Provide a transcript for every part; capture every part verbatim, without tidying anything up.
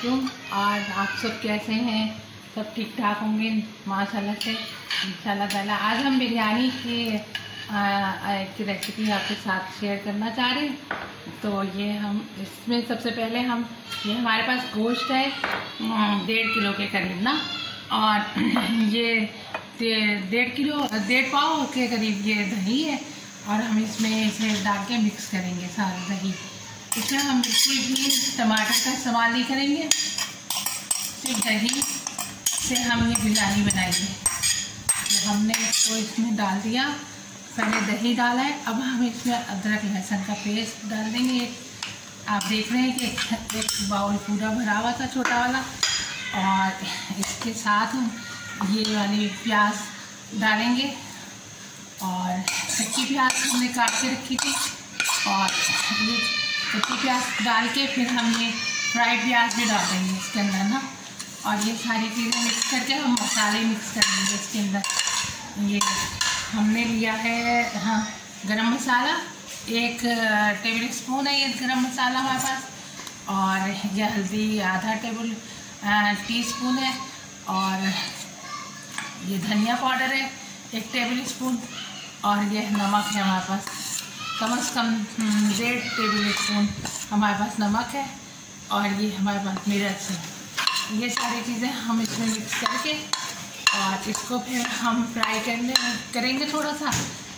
वालेकुम। और आप सब कैसे हैं? सब ठीक ठाक होंगे माशाल्लाह से इंशाल्लाह ताला। आज हम बिरयानी की एक रेसिपी आपके साथ शेयर करना चाह रहे हैं। तो ये हम इसमें सबसे पहले हम ये हमारे पास गोश्त है डेढ़ किलो के करीब ना, और ये डेढ़ किलो डेढ़ पाव के करीब ये दही है, और हम इसमें इसे डाल के मिक्स करेंगे सारा दही। इसमें हम बिल्कुल भी टमाटर का इस्तेमाल नहीं करेंगे, सिर्फ दही से हम ये बिरयानी बनाएंगे। तो हमने इसको इसमें डाल दिया, पहले दही डाला है, अब हम इसमें अदरक लहसुन का पेस्ट डाल देंगे। आप देख रहे हैं कि एक, एक बाउल पूरा भरा हुआ था छोटा वाला, और इसके साथ हम ये वाली प्याज डालेंगे, और कच्ची प्याज हमने काट के रखी थी, और ये कच्ची प्याज डाल के फिर हम ये फ्राइड प्याज भी डाल देंगे इसके अंदर ना, और ये सारी चीज़ें मिक्स करके हम मसाले मिक्स करेंगे इसके अंदर। ये हमने लिया है हाँ गरम मसाला, एक टेबल स्पून है ये गरम मसाला हमारे पास, और ये हल्दी आधा टेबल टी स्पून है, और ये धनिया पाउडर है एक टेबल स्पून, और ये नमक है हमारे पास कम से कम डेढ़ टेबल स्पून हमारे पास नमक है, और ये हमारे पास मिर्च है। ये सारी चीज़ें हम इसमें मिक्स करके और इसको फिर हम फ्राई करने करेंगे थोड़ा सा।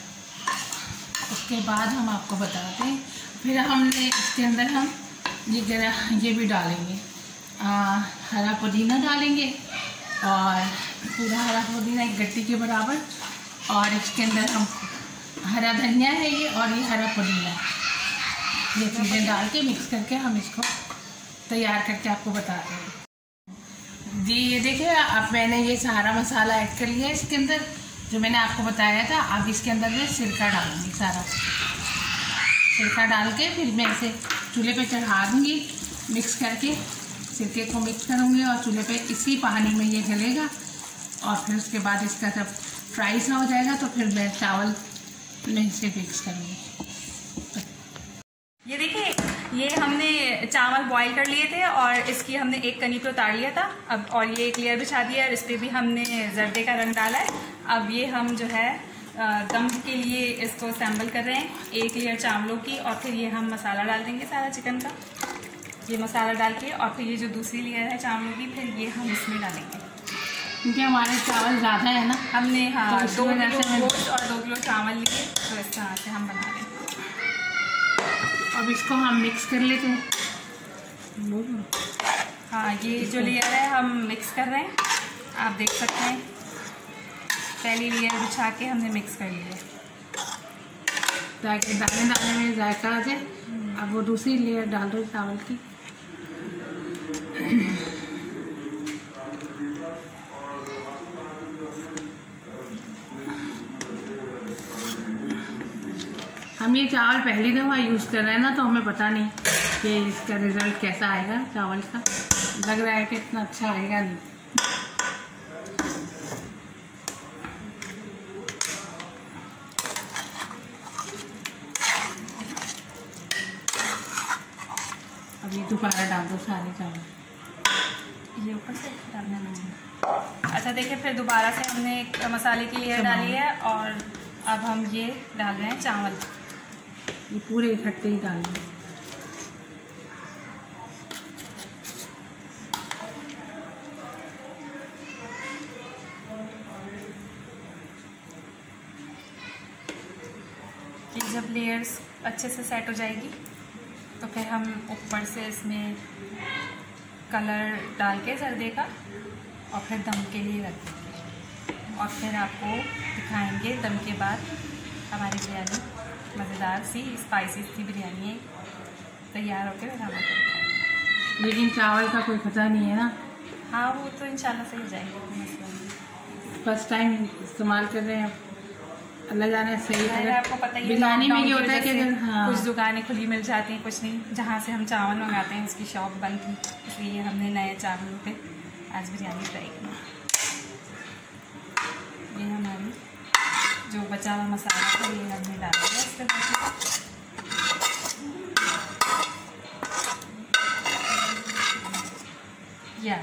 उसके बाद हम आपको बताते हैं, फिर हमने इसके अंदर हम ये जरा ये भी डालेंगे, आ, हरा पुदीना डालेंगे, और पूरा हरा पुदीना एक गट्टी के बराबर, और इसके अंदर हम हरा धनिया है ये, और ये हरा पुदीना, ये चीज़ें डाल के मिक्स करके हम इसको तैयार करके आपको बताते हैं। जी ये देखिए, अब मैंने ये सारा मसाला ऐड कर लिया इसके अंदर जो मैंने आपको बताया था। अब इसके अंदर मैं सिरका डालूंगी, सारा सिरका डाल के फिर मैं इसे चूल्हे पे चढ़ा दूँगी मिक्स करके, सिरके को मिक्स करूँगी, और चूल्हे पे इसी पानी में ये जलेगा, और फिर उसके बाद इसका जब फ्राई सा हो जाएगा तो फिर मैं चावल में इसे मिक्स करूँगी। ये देखिए, ये हमने चावल बॉईल कर लिए थे, और इसकी हमने एक कनी पे उतार लिया था अब, और ये एक लेयर बिछा दिया है, इस पर भी हमने जर्दे का रंग डाला है। अब ये हम जो है दम के लिए इसको सैम्बल कर रहे हैं, एक लेयर चावलों की, और फिर ये हम मसाला डाल देंगे सारा चिकन का, ये मसाला डाल के, और फिर ये जो दूसरी लेयर है चावलों की, फिर ये हम इसमें डालेंगे, क्योंकि हमारे चावल ज़्यादा है ना। हमने हाँ तो दो किलो गोश्त और दो किलो चावल लिए, तो इस तरह से हम बना लेंगे। अब इसको हम मिक्स कर लेते हैं। हाँ ये जो लेयर है हम मिक्स कर रहे हैं, आप देख सकते हैं पहली लेयर बिछा के हमने मिक्स कर लिया ताकि दाने दाने में जायका आ जाए। अब वो दूसरी लेयर डाल दो चावल की। हम ये चावल पहली दफ़ा यूज़ कर रहे हैं ना, तो हमें पता नहीं कि इसका रिज़ल्ट कैसा आएगा चावल का। लग रहा है कि इतना अच्छा आएगा नहीं। अब ये दोबारा डाल दो सारे चावल, ये ऊपर से डालना नहीं। अच्छा देखिए, फिर दोबारा से हमने एक मसाले की लेयर डाली है, और अब हम ये डाल रहे हैं चावल, ये पूरे इकट्ठे ही डाल दें। कि जब लेयर्स अच्छे से सेट हो जाएगी तो फिर हम ऊपर से इसमें कलर डाल के जर्दे का, और फिर दम के लिए रख देंगे, और फिर आपको दिखाएंगे दम के बाद हमारी बिरयानी मज़ेदार सी स्पाइसी सी बिरयानी है तैयार होकर फिर हम। लेकिन चावल का कोई खतरा नहीं है ना? हाँ वो तो इंशाल्लाह सही हो जाएगा। फर्स्ट टाइम इस्तेमाल कर रहे हैं, अल्लाह जाने सही है। आपको पता ही बिरयानी में ये होता है कि हाँ कुछ दुकानें खुली मिल जाती हैं, कुछ नहीं। जहाँ से हम चावल मंगाते हैं उसकी शॉप बंद थी, इसलिए हमने नए चावलों पे आज बिरयानी ट्राई की। ये हमारी जो बचा हुआ मसाला था ये हमने डाल दिया इसके बाद। या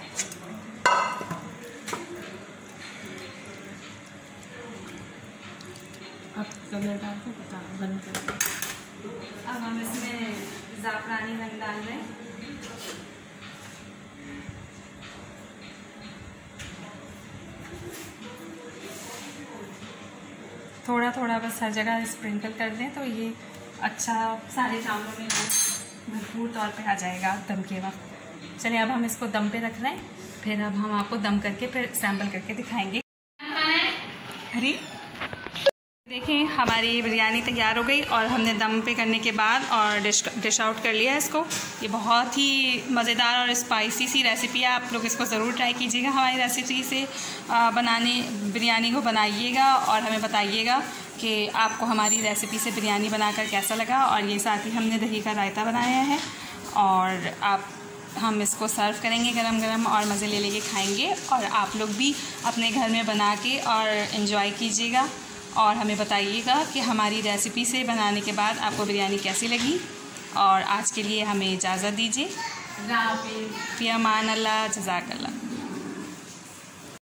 अब कलर डाल के बता बंद कर। अब हम इसमें ज़ाफ़रानी रंग डाल रहे हैं। थोड़ा थोड़ा बस हर जगह स्प्रिंकल कर दें तो ये अच्छा सारे चावलों में भरपूर तौर पे आ जाएगा दम के वक्त। चलिए अब हम इसको दम पे रख रहे हैं, फिर अब हम आपको दम करके फिर सैम्पल करके दिखाएंगे। अरे देखें हमारी बिरयानी तैयार हो गई और हमने दम पे करने के बाद और डिश डिश आउट कर लिया इसको। ये बहुत ही मज़ेदार और स्पाइसी सी रेसिपी है, आप लोग इसको ज़रूर ट्राई कीजिएगा। हमारी रेसिपी से बनाने बिरयानी को बनाइएगा और हमें बताइएगा कि आपको हमारी रेसिपी से बिरयानी बनाकर कैसा लगा। और ये साथ ही हमने दही का रायता बनाया है और आप हम इसको सर्व करेंगे गरम गरम और मज़े ले लेके खाएंगे। और आप लोग भी अपने घर में बना के और इन्जॉय कीजिएगा और हमें बताइएगा कि हमारी रेसिपी से बनाने के बाद आपको बिरयानी कैसी लगी। और आज के लिए हमें इजाज़त दीजिए। फ़ी अमान अल्लाह, जज़ाकल्लाह।